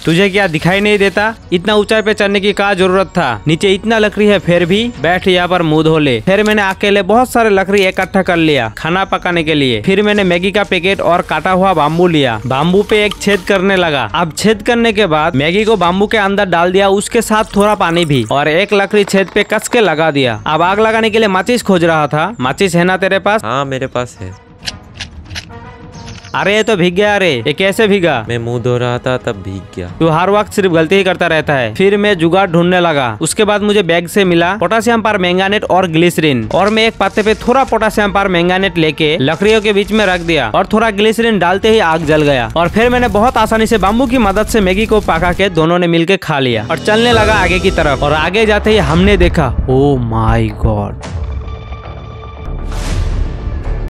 तुझे क्या दिखाई नहीं देता? इतना ऊंचाई पे चढ़ने की क्या जरूरत था? नीचे इतना लकड़ी है फिर भी। बैठ यहाँ पर मुंह धो ले। फिर मैंने अकेले बहुत सारे लकड़ी इकट्ठा कर लिया खाना पकाने के लिए। फिर मैंने मैगी का पैकेट और काटा हुआ बाम्बू लिया। बाम्बू पे एक छेद करने लगा। अब छेद करने के बाद मैगी को बाम्बू के अंदर डाल दिया, उसके साथ थोड़ा पानी भी, और एक लकड़ी छेद पे कस के लगा दिया। अब आग लगाने के लिए माचिस खोज रहा था। माचिस है ना तेरे पास? हाँ मेरे पास है। अरे ये तो भीग गया। अरे ये कैसे भीगा? मैं मुंह धो रहा था तब भीग गया। तू हर वक्त सिर्फ गलती ही करता रहता है। फिर मैं जुगाड़ ढूंढने लगा। उसके बाद मुझे बैग से मिला पोटेशियम पर मैंगानेट और ग्लिसरीन, और मैं एक पत्ते पे थोड़ा पोटेशियम पर मैंगानेट लेके लकड़ियों के बीच में रख दिया और थोड़ा ग्लिसरीन डालते ही आग जल गया। और फिर मैंने बहुत आसानी से बाम्बू की मदद से मैगी को पका के दोनों ने मिलकर खा लिया और चलने लगा आगे की तरफ। और आगे जाते ही हमने देखा, ओ माय गॉड,